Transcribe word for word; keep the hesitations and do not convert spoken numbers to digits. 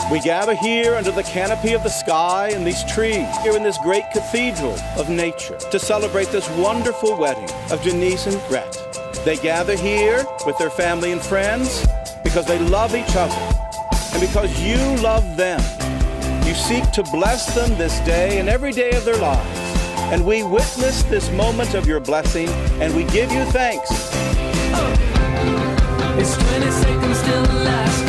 We gather here under the canopy of the sky and these trees, here in this great cathedral of nature, to celebrate this wonderful wedding of Denise and Brett. They gather here with their family and friends because they love each other and because you love them. You seek to bless them this day and every day of their lives. And we witness this moment of your blessing and we give you thanks. Oh. It's twenty seconds till the last